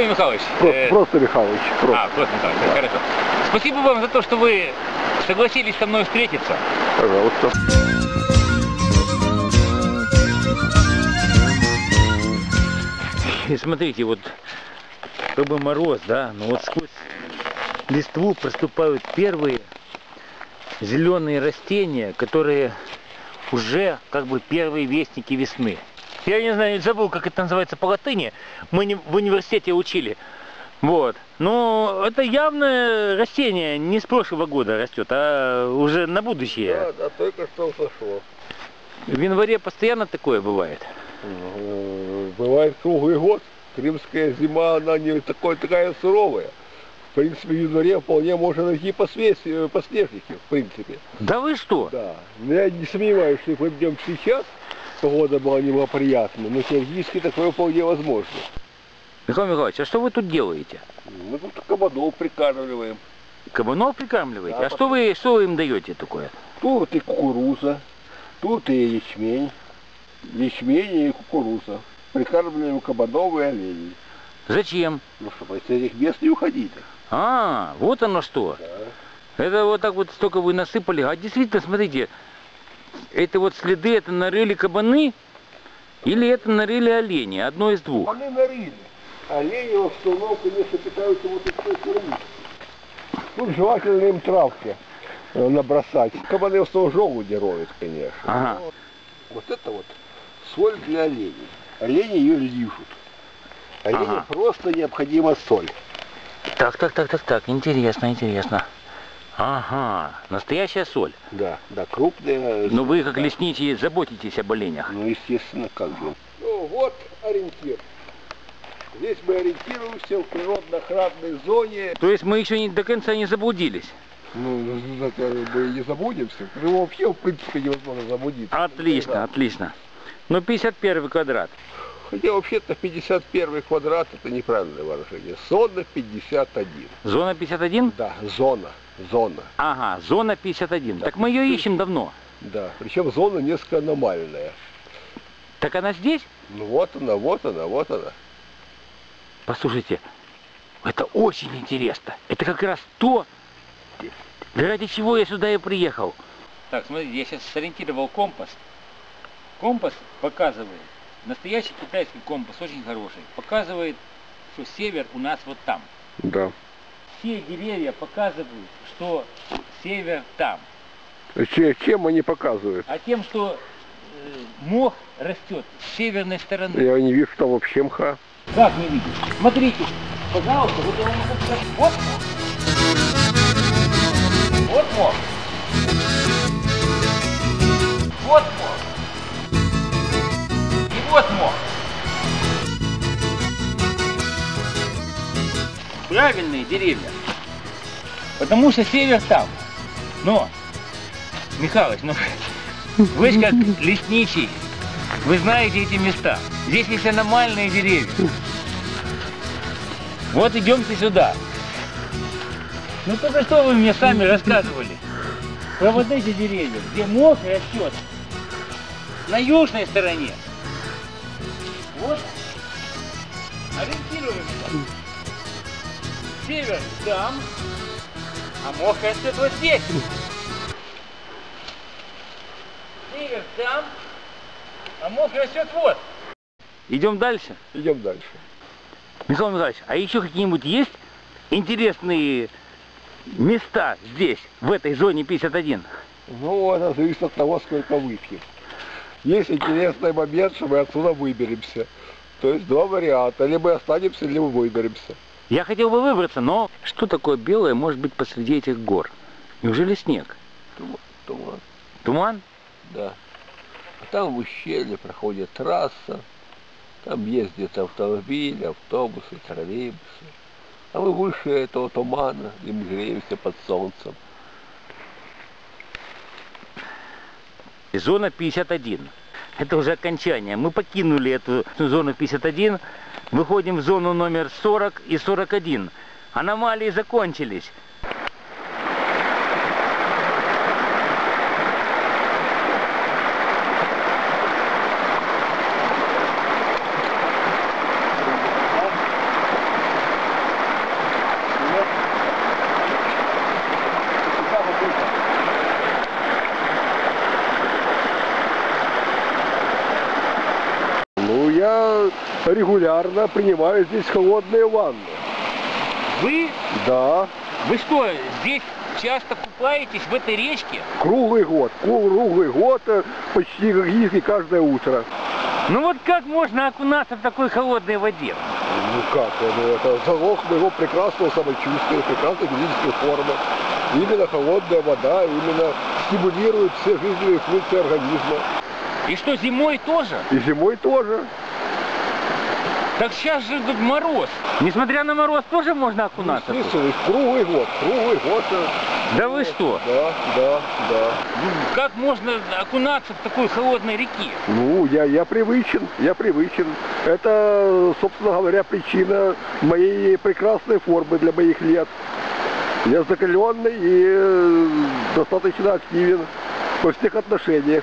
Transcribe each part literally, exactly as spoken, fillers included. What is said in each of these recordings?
Михайлович. Просто, э... просто Михайлович. Просто. А, просто Михайлович, да. Хорошо. Спасибо вам за то, что вы согласились со мной встретиться. Пожалуйста. И смотрите, вот как бы мороз, да, но вот сквозь листву проступают первые зеленые растения, которые уже как бы первые вестники весны. Я не знаю, забыл, как это называется по латыни. Мы не, в университете учили. Вот. Но это явное растение не с прошлого года растет, а уже на будущее. Да, да, только что сошло. В январе постоянно такое бывает. Бывает круглый год. Крымская зима, она не такой, такая суровая. В принципе, в январе вполне можно найти подснежники, в принципе. Да вы что? Да. Но я не сомневаюсь, что если мы идем сейчас, погода была неблагоприятная, но теоретически такое вполне возможно. Михаил Михайлович, а что вы тут делаете? Мы тут кабанов прикармливаем. Кабанов прикармливаете? Да, а что вы, что вы им даете такое? Тут и кукуруза, тут и ячмень. Ячмень и кукуруза. Прикармливаем кабанов и оленей. Зачем? Ну, чтобы из этих мест не уходили. А, вот оно что. Да. Это вот так вот столько вы насыпали. А действительно, смотрите, это вот следы, это нарыли кабаны или это нарыли олени? Одно из двух. Кабаны нарыли. Олени в основном, конечно, питаются вот этой стороны. Тут желательно им травки набросать. Кабаны в основном желуди роют, конечно. Ага. Но вот это вот соль для оленей. Олени ее лижут. Оленям Ага. просто необходима соль. Так, так, так, так, так, интересно, интересно. Ага, настоящая соль. Да, да, крупная. Но вы, как да. лесничий, заботитесь об оленях. Ну, естественно, как же. Ну, вот ориентир. Здесь мы ориентируемся в природно-охранной зоне. То есть мы еще не до конца не заблудились? Ну, это мы не заблудимся. Ну, вообще, в принципе, невозможно заблудиться. Отлично, Да. отлично. Ну, пятьдесят первый квадрат. Хотя вообще-то пятьдесят первый квадрат это неправильное выражение. Зона пятьдесят один. Зона пятьдесят один? Да, зона. Зона. Ага, зона пятьдесят один. Да. Так мы ее ищем давно. Да. Причем зона несколько аномальная. Так она здесь? Ну вот она, вот она, вот она. Послушайте, это очень интересно. Это как раз то, ради чего я сюда и приехал. Так, смотрите, я сейчас сориентировал компас. Компас показывает, настоящий китайский компас, очень хороший, показывает, что север у нас вот там. Да. Все деревья показывают, что север там. Че- Чем они показывают? А тем, что э, мох растет с северной стороны. Я не вижу, что там вообще мха. Как не видите? Смотрите, пожалуйста, вот я вам могу сказать. Вот мох. Вот мох. Вот мох. И вот мох. Правильные деревья. Потому что север там. Но, Михалыч, ну вы же как лесничий, вы знаете эти места. Здесь есть аномальные деревья. Вот идемте сюда. Ну только что вы мне сами рассказывали про вот эти деревья, где мох растет на южной стороне. Вот. Ориентируемся. Север там, а мох растет вот здесь. Север там, а мох растет вот. Идем дальше? Идем дальше. Михаил Михайлович, а еще какие-нибудь есть интересные места здесь, в этой зоне пятьдесят один? Ну, это зависит от того, сколько выпьем. Есть интересный момент, что мы отсюда выберемся. То есть два варианта. Либо останемся, либо выберемся. Я хотел бы выбраться, но что такое белое может быть посреди этих гор? Неужели снег? Туман. Туман. Туман? Да. А там в ущелье проходит трасса. Там ездят автомобили, автобусы, троллейбусы. А мы выше этого тумана, и мы греемся под солнцем. Зона пятьдесят один. Это уже окончание. Мы покинули эту зону пятьдесят один, выходим в зону номер сорок и сорок один. Аномалии закончились. регулярно принимаю здесь холодные ванны. Вы? Да. Вы что, здесь часто купаетесь в этой речке? Круглый год. Круглый год, почти практически каждое утро. Ну вот как можно окунаться в такой холодной воде? Ну как, ну, это залог моего прекрасного самочувствия, прекрасной физической формы. Именно холодная вода, именно стимулирует все жизненные функции организма. И что, зимой тоже? И зимой тоже. Так сейчас же тут мороз. Несмотря на мороз, тоже можно окунаться? Ну, естественно, круглый год, круглый год. Да вы что? Да, да, да. Ну, как можно окунаться в такой холодной реке? Ну, я, я привычен, я привычен. Это, собственно говоря, причина моей прекрасной формы для моих лет. Я закаленный и э, достаточно активен во всех отношениях.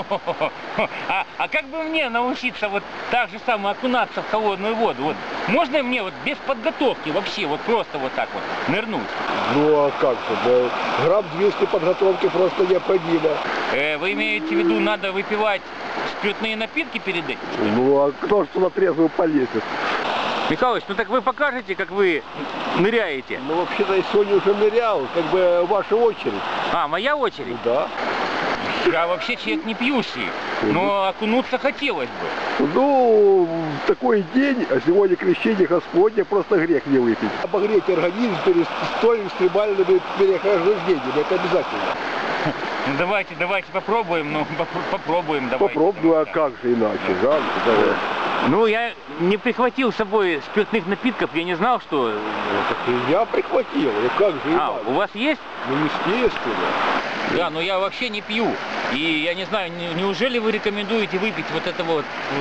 А, а как бы мне научиться вот так же самое окунаться в холодную воду? Вот можно мне вот без подготовки вообще вот просто вот так вот нырнуть? Ну а как же, да, грамм двести подготовки просто необходимо. Э, вы имеете в виду, надо выпивать спиртные напитки перед этим? Ну а кто что на трезвую полезет? Михалыч, ну так вы покажете, как вы ныряете? Ну вообще-то я сегодня уже нырял, как бы ваша очередь. А, моя очередь? Ну, да. Я вообще человек не пьющий, но окунуться хотелось бы. Ну, в такой день, а сегодня крещение Господне, просто грех не выпить. Обогреть организм перед столь экстремальными переохлаждениями, это обязательно. Ну давайте, давайте попробуем, ну попробуем, давайте. Попробуем, ну а как же иначе, жалко, давай. Ну, я не прихватил с собой спиртных напитков, я не знал, что... Я прихватил, ну как же иначе? А, у вас есть? Ну, естественно. Да, но я вообще не пью. И я не знаю, не, неужели вы рекомендуете выпить вот это вот, вот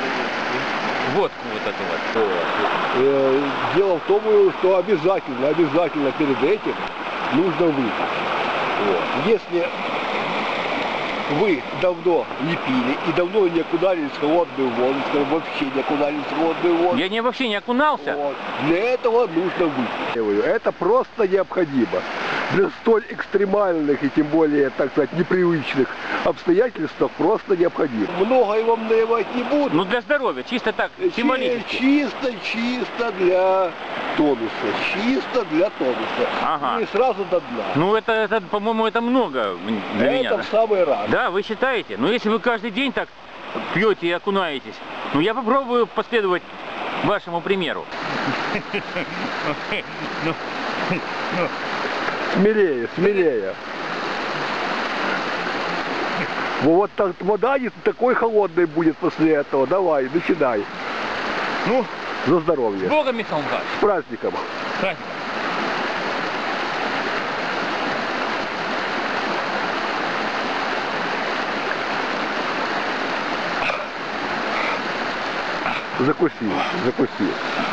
водку вот эту вот? Э, Дело в том, что обязательно, обязательно перед этим нужно выпить. Вот. Если вы давно не пили и давно не окунались в холодную воду, скажем, вообще не окунались в холодную воду. Я не, вообще не окунался. Вот. Для этого нужно выпить. Это просто необходимо. Для столь экстремальных и тем более, так сказать, непривычных обстоятельств просто необходимо. Много я вам наливать не буду. Ну для здоровья, чисто так, символически. Чисто, чисто для тонуса, чисто для тонуса. Ага. И сразу до дна. Ну это, это по-моему, это много для это меня. Это в самый раз. Да, вы считаете? Но если вы каждый день так пьете и окунаетесь, ну я попробую последовать вашему примеру. Смелее, смелее. Вот так вода не такой холодной будет после этого. Давай, начинай. Ну, за здоровье. С Богом, Михаил Михайлович. С праздником. С праздником. Закуси, закуси.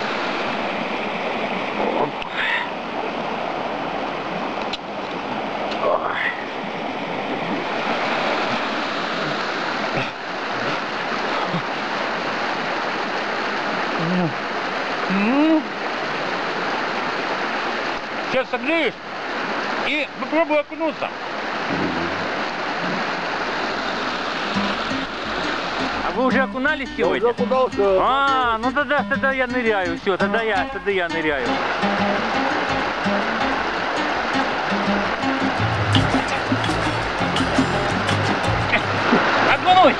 Сейчас согреюсь и попробую окунуться. А вы уже окунались сегодня? Я уже окунался. А, ну тогда, тогда я ныряю, все, тогда я, тогда я ныряю. Окунусь!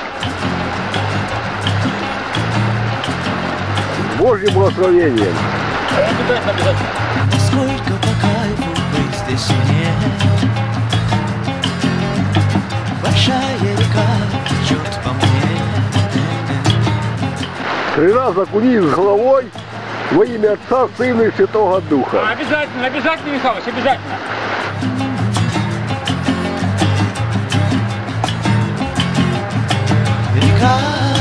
Божьим благословением. Обязательно, обязательно. Сколько по кайфу быть здесь мне. Большая река течет по мне. Три раза окунись с головой во имя Отца, Сына и Святого Духа. Обязательно, обязательно, Михалыч, обязательно. Река.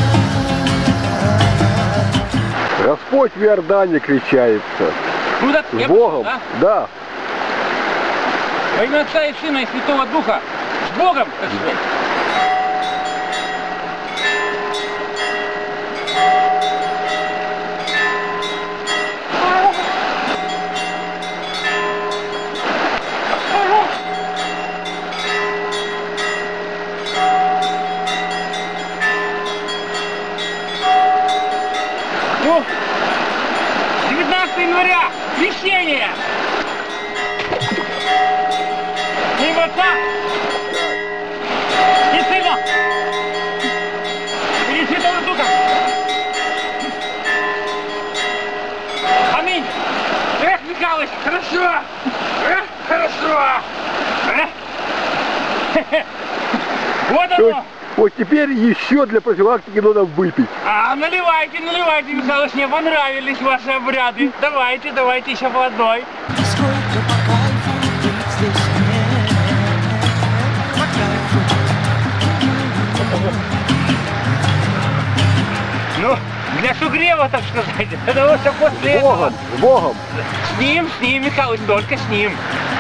Господь в Иордане кричается. Ну, так, С я Богом, понял, да? да. Во имя Отца и Сына и Святого Духа. С Богом, так сказать. января! Крещение! И вот так! И сына! И Святого Духа! Аминь! Эх, Михалыч, хорошо! Эх, хорошо! Эх. Вот То есть, оно! вот теперь еще для профилактики надо выпить. А, наливайте, наливайте, Михалыч, мне понравились ваши обряды. Давайте, давайте еще по одной. Сколько по кайфу быть здесь мне, по кайфу. Ну, для сугрева, так сказать. Потому что после С Богом, этого... с Богом. С ним, с ним, Михалыч, только с ним.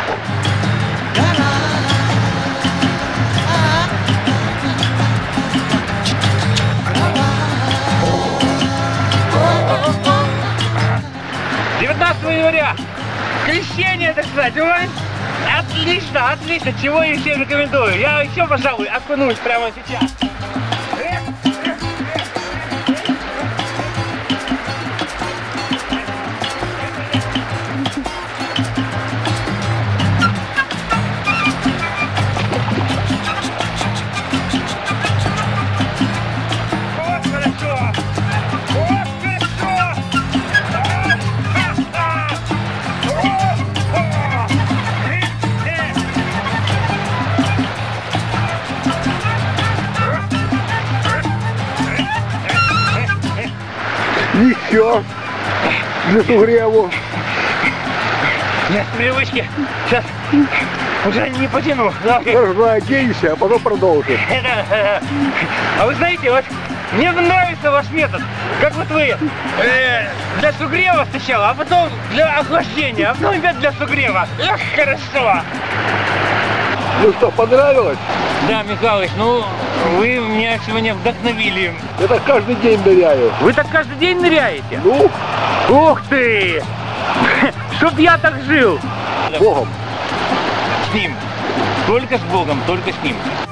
девятнадцатого января. Крещение, так сказать. Ой, отлично, отлично. Чего я всем рекомендую. Я еще, пожалуй, окунусь прямо сейчас. Еще для сугреву. Я с привычки сейчас уже не потяну. Хорошо, оденься, а потом продолжим. А вы знаете, вот мне нравится ваш метод. Как вот вы э, для сугрева сначала, а потом для охлаждения, а потом опять для сугрева. Эх, хорошо. Ну что, понравилось? Да, Михалыч, ну вы меня сегодня вдохновили. Я так каждый день ныряю. Вы так каждый день ныряете? Ну, Ух ты! Чтоб я так жил! с Богом. С ним. Только с Богом, только с ним.